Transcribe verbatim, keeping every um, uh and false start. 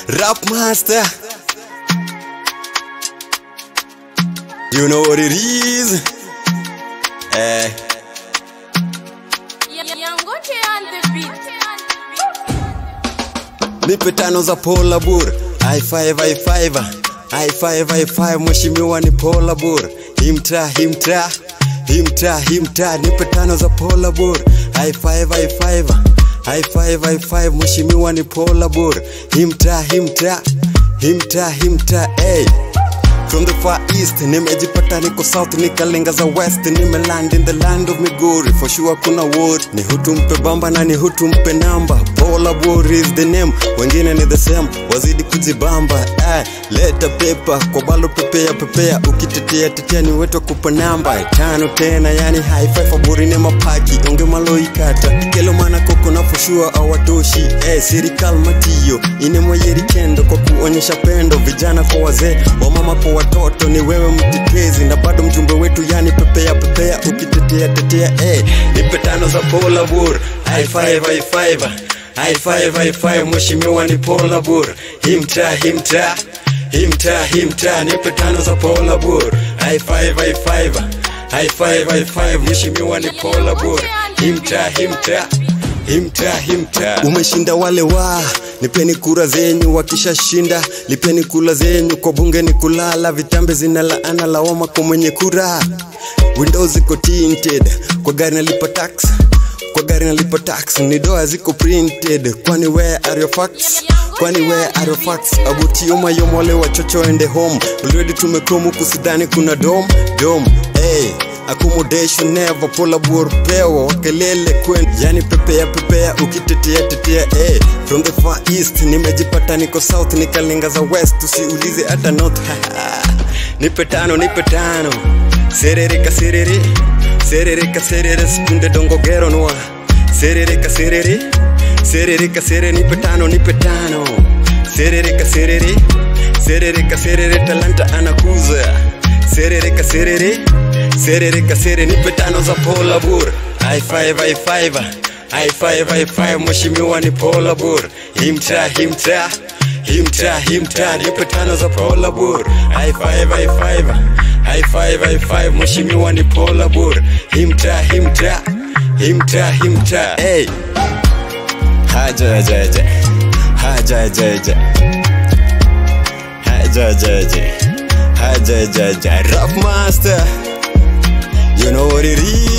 Rap master. You know what it is. Eh. Nipe tano za Pola Bur. I five I five I five I five mheshimiwa ni Pola Bur. Himta himta himta himta nipe tano za Pola Bur. I five I five I five I five mheshimiwa ni Pola Bur. Himta himta himta himta hey. From the far east, nimejipata niko south, nikalenga za west, nimeland in the land of Migori. For sure kuna word, ni hutu mpe bamba na ni hutu mpe namba. Pola Bur is the name, wengine ni the same, wazidi kujibamba. Eh, leta paper, kwa balo pepea pepea, ukitetea tetea ni wetu kupa namba. Tano tena yani high five, Buri ni mapaki, onge malo ikata. Kelo mana koko na for sure awatoshi. Eh, sirikal matiyo, ine mwayeri kendo kwa kuonyesha pendo. Vijana kwa wazee, wamama kwa watoto, ni wewe mtetezi na bado mjumbe wetu yani pepea pepea, ukitetea tetea eh. Nipe tano za Pola Bur. I five I five I five I five mheshimiwa ni Pola Bur. Himta himta himta himta nipe tano za Pola Bur. I five I five I five I five mheshimiwa ni Pola Bur. Himta himta himta himta. Umeshinda wale wa nipeni kura zenyu, wakisha shinda lipeni kula zenyu. Kwa bunge ni kulala, vitambe zinalaana lawama kwa mwenye kura. Windows ziko tinted, kwa gari nalipa tax, kwa gari nalipa tax. Ni doa ziko printed, kwani where are your facts? Kwani where are your facts? Abuti yoma yoma wale wachocho ende home. Already tumekomu kusidani kuna dom dom hey. Accommodation never Pola Bur pewa wakelele kwen, yani pepea pepea ukitetea tetea eh. From the far east nimejipata niko south, nikalenga za west, usiulize hata north. Nipe tano nipe tano serereka serere serereka serere sikunde dongo gero noa. Serereka serere serereka serere nipe tano nipe tano serereka serere serereka serere talanta anakuza. Serereka serere serereka serere nipe tano za Pola Bur. I five I five I five I five mheshimiwa ni Pola Bur. Himta himta himta himta nipe tano za Pola Bur. I five I five I five I five mheshimiwa ni Pola Bur. Himta himta himta himta hey. Haja haja haja haja haja haja haja haja haja haja. Rap master, you know what it is.